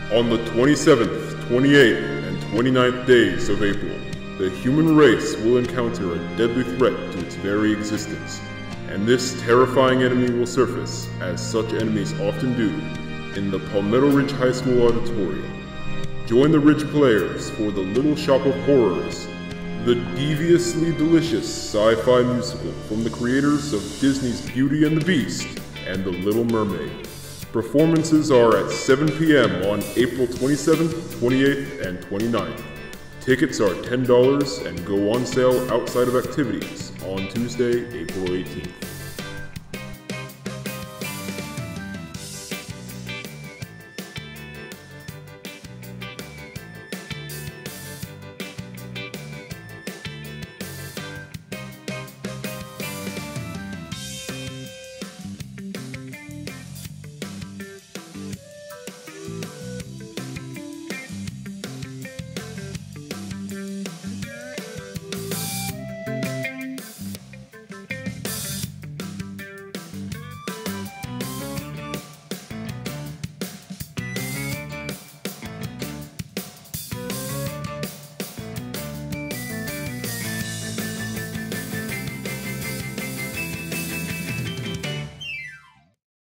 On the 27th, 28th, and 29th days of April, the human race will encounter a deadly threat to its very existence, and this terrifying enemy will surface, as such enemies often do, in the Palmetto Ridge High School auditorium. Join the Ridge players for The Little Shop of Horrors, the deviously delicious sci-fi musical from the creators of Disney's Beauty and the Beast and The Little Mermaid. Performances are at 7 p.m. on April 27th, 28th, and 29th. Tickets are $10 and go on sale outside of activities on Tuesday, April 18th.